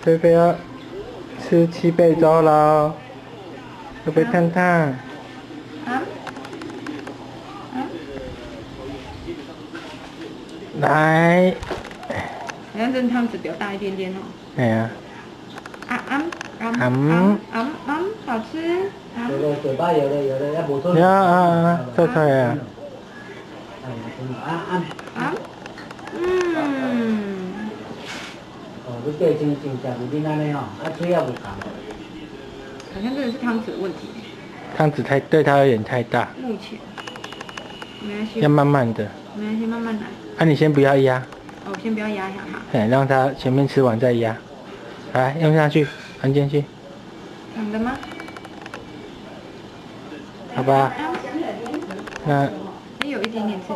菲菲要吃七倍粥喽，会不会烫烫？来， 好像这汤匙比较大一点点哦。 哎呀， 好吃。 有的嘴巴有的要补充。 做出来啊。 哦，你对真正有恁安尼哦，嘴也不同。 好像真的是汤匙的问题。 汤匙对他有点太大。 目前。没关系。 要慢慢的。 没关系，慢慢来。 啊，你先不要压。 哦，先不要压一下哈。 哎，让他前面吃完再压。来，用下去，按进去。 好的吗？ 好吧。那。 也有一点点刺。